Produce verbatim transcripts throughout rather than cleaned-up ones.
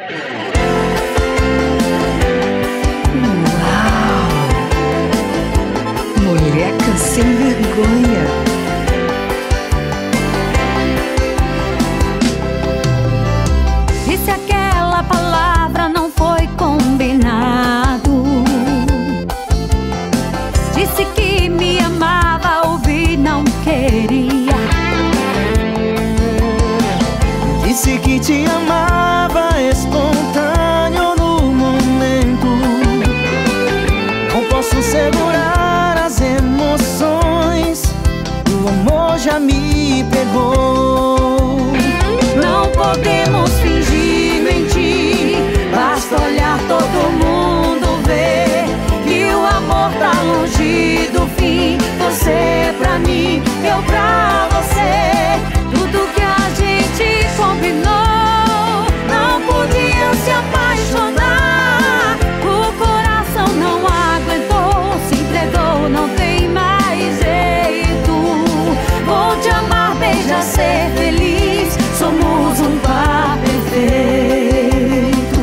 Moleca sem vergonha. E se aquela palavra não foi combinado? Disse que me amava, ouvi, não queria. Disse que te amava, espontâneo no momento. Não posso segurar as emoções, o amor já me pegou. Não podemos fingir, mentir, basta olhar, todo mundo vê que o amor tá longe do fim. Você pra mim, eu pra você. Tudo que a gente combinou, não podia se apaixonar. O coração não aguentou, se entregou, não tem mais jeito. Vou te amar, beija, ser feliz, somos um par perfeito.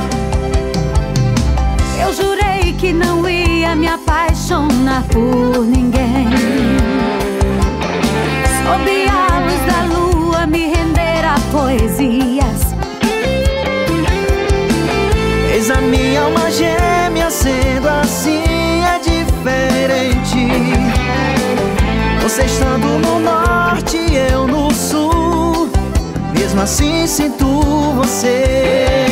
Eu jurei que não ia me apaixonar por ninguém. Sob a luz da lua me render a poesias. Eis a minha alma gêmea, sendo assim é diferente. Você estando no norte, eu no sul, mesmo assim sinto você.